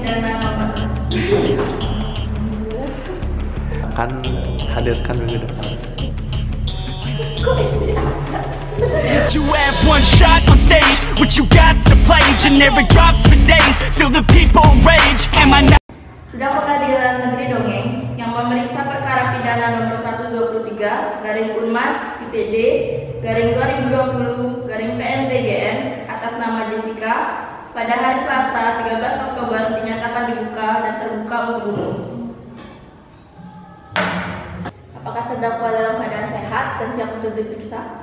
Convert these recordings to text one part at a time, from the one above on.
pidana nomor akan hadirkan minggu depan. You have one shot on stage, what you got to play? Generic drops for days, still the people rage. Am I not? Sidang Pengadilan Negeri Dongeng yang memeriksa perkara pidana nomor 123 garing Unmas ITD garing 2020 garing PNTGN atas nama Jessica pada hari Selasa 13 Oktober dinyatakan dibuka dan terbuka untuk umum. Apakah terdakwa dalam keadaan sehat dan siap untuk diperiksa?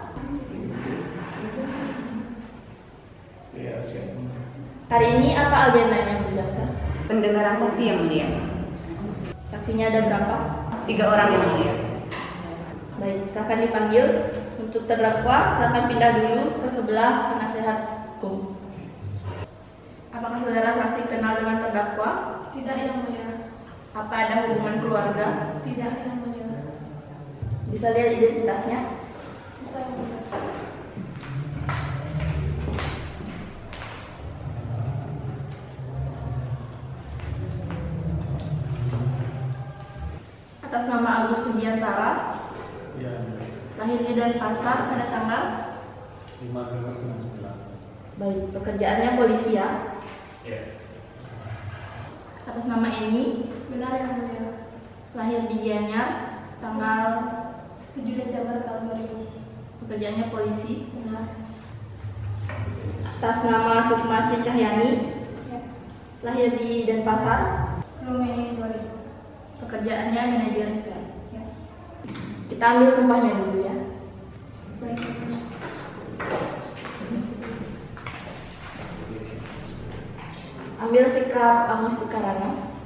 Iya, siap. Hari ini apa agendanya, Bu Jaksa? Pendengaran saksi yang mulia. Saksinya ada berapa? 3 orang yang mulia. Baik, silakan dipanggil. Untuk terdakwa, silakan pindah dulu ke sebelah penasehat hukum. Apakah saudara saksi kenal dengan terdakwa? Tidak, yang mulia. Apa ada hubungan keluarga? Tidak, yang mulia. Bisa lihat identitasnya? Bisa, yang mulia. Atas nama Agus Sugiantara, Iya. lahir di Denpasar pada tanggal 15/9. baik, pekerjaannya polisi ya. Iya. Atas nama Eni, Benar, yang mulia. lahir di Gianyar tanggal 7 Desember tahun 2000. pekerjaannya polisi. Benar. Atas nama Sukmasi Cahyani, Ya. lahir di Denpasar, 10 Mei 2000. pekerjaannya manajer restoran. Ya. Kita ambil sumpahnya dulu ya. Baik. Ambil sikap Amustika Rana.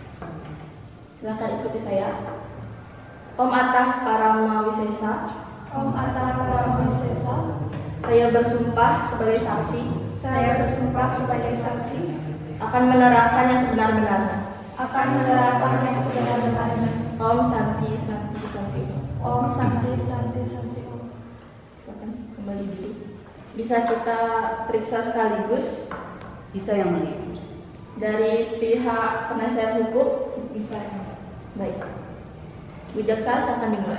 Silakan ikuti saya. Om Atah Paramawisesa, Om Atta Paramawisesa, saya bersumpah sebagai saksi saya bersumpah sebagai saksi akan menerangkan yang sebenar-benarnya. akan menerapkan yang sebenar-benarnya. Om Santi Santi Santi. Om Santi Santi Santi Om. Silakan kembali dulu. Bisa kita periksa sekaligus Bisa yang mulia. dari pihak penasihat hukum? Bisa. Baik. Bu Jaksa, silakan dimulai.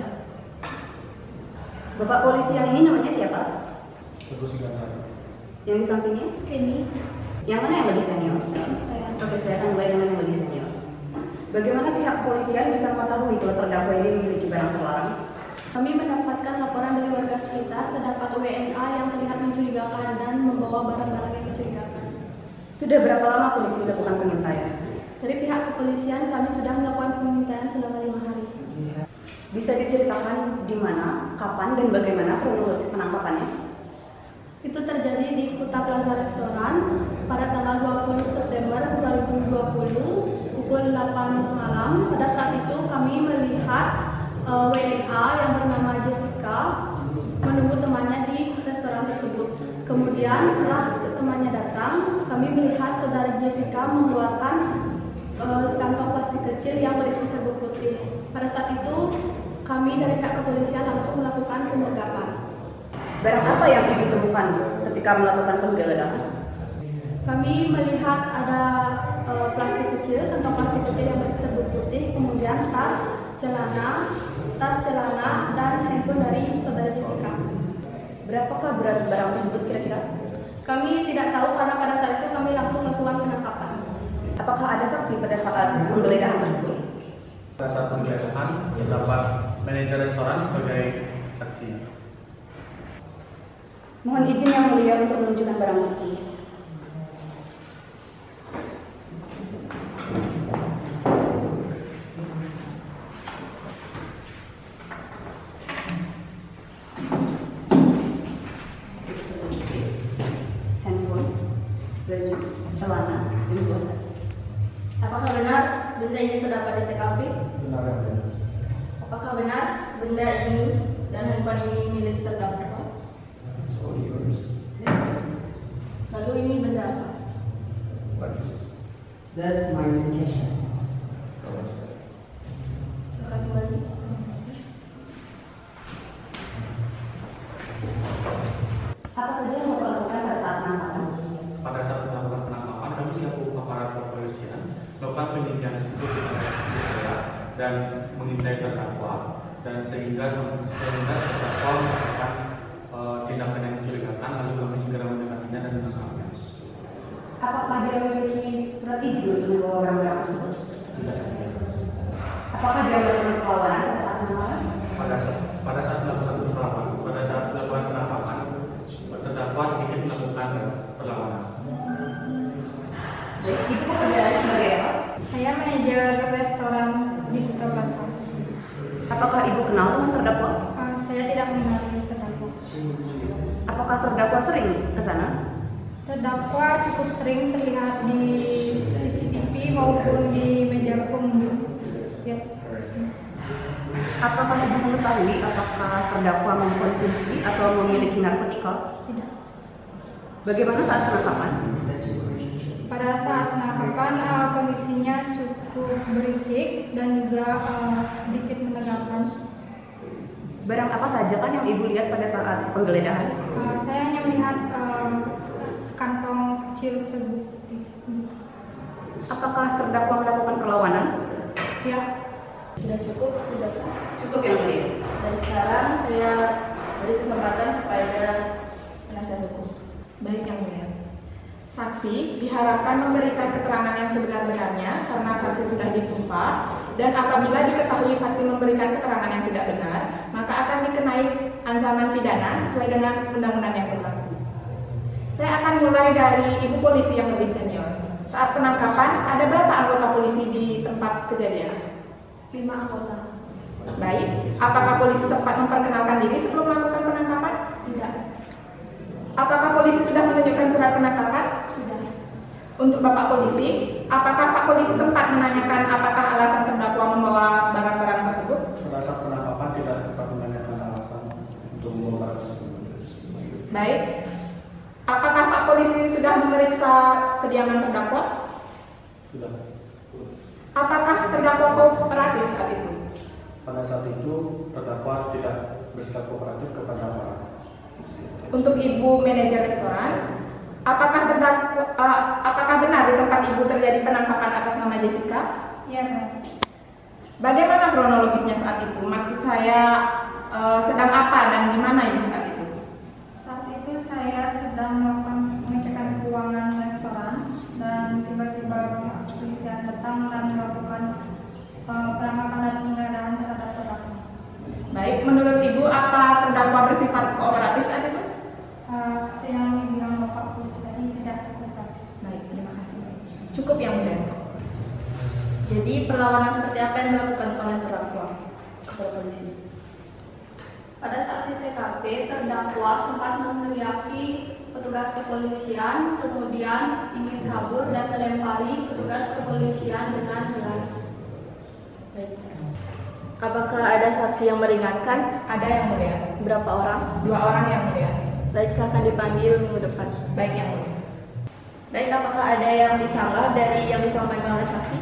Bapak polisi yang ini namanya siapa? Agus Sugiantara. Yang di sampingnya? Ini Yang mana yang lebih senior? saya. Oke, saya akan mulai dengan yang lebih senior. Bagaimana pihak kepolisian bisa mengetahui kalau terdakwa ini memiliki barang terlarang? Kami mendapatkan laporan dari warga sekitar terdapat WNA yang terlihat mencurigakan dan membawa barang-barang yang mencurigakan. Sudah berapa lama polisi melakukan pengintaian? Dari pihak kepolisian kami sudah melakukan pengintaian selama 5 hari. Bisa diceritakan di mana, kapan, dan bagaimana kronologis penangkapannya? Itu terjadi di Kuta Plaza Restoran pada tanggal 20 September 2020 pukul 8 malam. Pada saat itu kami melihat WNA yang bernama Jessica menunggu temannya di restoran tersebut. Kemudian setelah temannya datang, kami melihat saudari Jessica mengeluarkan sekantong plastik kecil yang berisi serbuk putih. Pada saat itu kami dari pihak kepolisian langsung melakukan penyergapan. Barang apa yang ibu temukan ketika melakukan penggeledahan? Kami melihat ada plastik kecil, kantong plastik kecil yang berisi serbuk putih, kemudian tas celana, dan handphone dari saudara Jessica. Berapakah berat barang tersebut kira-kira? Kami tidak tahu karena pada saat itu kami langsung melakukan penangkapan. Apakah ada saksi pada saat penggeledahan tersebut? Pada saat penggeledahan terdapat manajer restoran sebagai saksi. Mohon izin yang mulia untuk menunjukkan barang bukti. Handphone, baju, celana, dan tas. Apakah benar benda ini terdapat di TKP? Benar yang mulia. Apakah benar benda ini dan handphone ini milik terdakwa? It's all yours. Lalu ini benda apa? What is it? That's my medication. Silakan kembali. Apa saja yang Bapak lakukan pada saat penangkapan? Pada saat melakukan penangkapan, kami selaku aparat kepolisian kepolisian melakukan penyelidikan tersebut dan mengintai terdakwa, dan sehingga terdakwa melakukan tindakan yang mencurigakan, lalu kami segera mendekatinya dan menangkapnya. Apakah dia memiliki surat izin untuk membawa barang-barang tersebut? Tidak. Apakah dia melakukan perlawanan pada saat penangkapan? Pada saat melakukan penangkapan, terdakwa sedikit melakukan perlawanan. Baik, ibu pekerjaannya sebagai apa? Saya manajer restoran di Kota Plaza. Apakah ibu kenal dengan terdakwa? Saya tidak mengenali terdakwa. Apakah terdakwa sering ke sana? Terdakwa cukup sering terlihat di CCTV maupun di meja pengunjung. Apakah ibu mengetahui apakah terdakwa mengkonsumsi atau memiliki narkotika? Tidak. Bagaimana saat penangkapan? Pada saat penangkapan kondisinya cukup berisik dan juga sedikit menegangkan. Barang apa saja kan yang ibu lihat pada saat penggeledahan? Saya hanya melihat sekantong kecil sebutih. Apakah terdakwa melakukan perlawanan? Ya. Sudah cukup, sudah Cukup yang mulia. Dan sekarang saya beri kesempatan kepada penasihat hukum. Baik yang mulia. Saksi diharapkan memberikan keterangan yang sebenar-benarnya karena saksi sudah disumpah, dan apabila diketahui saksi memberikan keterangan yang tidak benar, maka akan dikenai ancaman pidana sesuai dengan undang-undang yang berlaku. Saya akan mulai dari ibu polisi yang lebih senior. Saat penangkapan, ada berapa anggota polisi di tempat kejadian? 5 anggota. Baik, apakah polisi sempat memperkenalkan diri sebelum melakukan penangkapan? Tidak. Apakah polisi sudah menunjukkan surat penangkapan? Sudah. Untuk Bapak polisi, apakah Pak polisi sempat menanyakan apakah alasan terdakwa membawa barang-barang tersebut? Pada saat penangkapan tidak sempat menanyakan alasan untuk membawa barang tersebut. Baik. Apakah Pak polisi sudah memeriksa kediaman terdakwa? Sudah. Apakah terdakwa kooperatif saat itu? Pada saat itu terdakwa tidak bersikap kooperatif kepada aparat. Untuk Ibu manajer restoran, apakah benar di tempat Ibu terjadi penangkapan atas nama Jessica? Ya, benar. Bagaimana kronologisnya saat itu? Maksud saya sedang apa dan di mana Ibu saat itu? Saat itu saya sedang melakukan pengecekan keuangan restoran dan tiba-tiba pihak kepolisian datang dan melakukan penangkapan dan penggeledahan terhadap terdakwa. Baik, menurut Ibu apa terdakwa bersifat kooperatif saat itu? Seperti yang dibilang Bapak polisi tadi, tidak kooperatif. Baik, terima kasih. Cukup yang mulia. Jadi perlawanan seperti apa yang dilakukan oleh terdakwa kepada polisi? Pada saat di TKP, terdakwa sempat meneriaki petugas kepolisian, kemudian ingin kabur dan melempari petugas kepolisian dengan gelas. Baik. Apakah ada saksi yang meringankan? Ada yang mulia. Berapa orang? 2 orang yang mulia. Baik, silakan dipanggil minggu depan. Baik yang mulia. Baik, apakah ada yang disanggah dari yang disampaikan oleh saksi?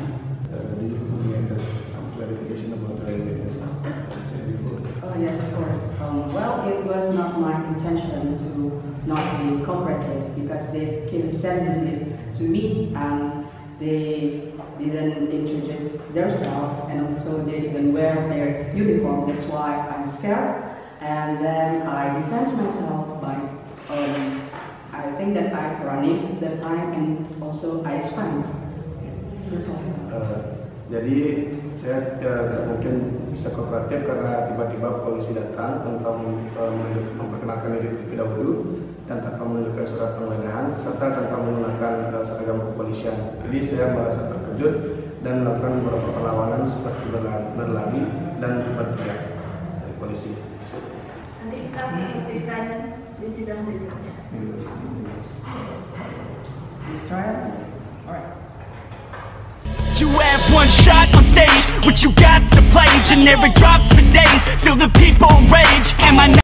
Some clarification about the witness said before. Yes, of course. Well, it was not my intention to not be cooperative because they came sending it to me and they didn't introduce themselves and also they didn't wear their uniform. That's why I'm scared. And then I defend myself by, I think that I'm running that time and also I expand. That's all. Jadi saya tidak mungkin bisa kooperatif karena tiba-tiba polisi datang tanpa memperkenalkan diri terlebih dahulu dan tanpa menunjukkan surat penggeledahan serta tanpa menggunakan seragam kepolisian. Jadi saya merasa terkejut dan melakukan beberapa perlawanan seperti berlari dan berteriak dari polisi. Nanti kita buktikan di sidang berikutnya. Next trial? Alright. You have one shot on stage, what you got to play? Generic drops for days, still the people rage. Am I not